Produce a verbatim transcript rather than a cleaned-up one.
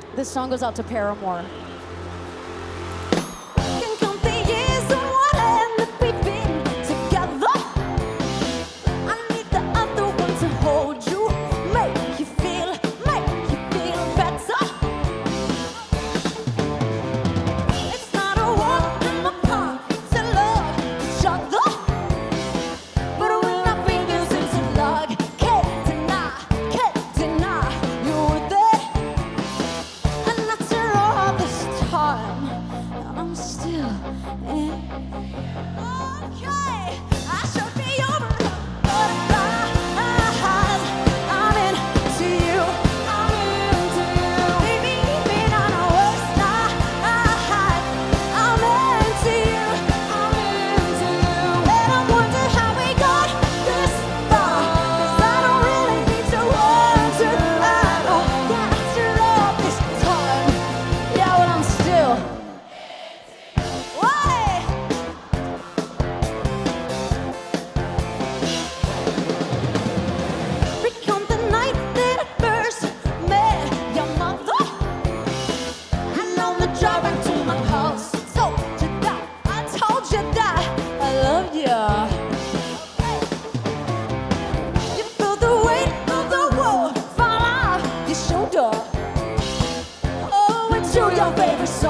This song goes out to Paramore. Can count the years and what that we've been together. I need the other one to hold you, make you feel, make you feel better. It's not a walk in the park to love each other, but when our fingers interlock, can't deny, can't deny you were there. And after all this time, I'm still in. Okay, I should be over the butterflies. I'm into you, I'm into you. Baby, even on our worst night, I'm into you, I'm into you. And I wonder how we got this far, 'cause I don't really need to wonder at all. Yeah, after all this time, Yeah, but I'm still. why? Recount the night that I first met your mother. And on the drive back to my house, I told you that, I told you that I loved you. You feel the weight of the world fall off your shoulder. Oh, into your favorite song.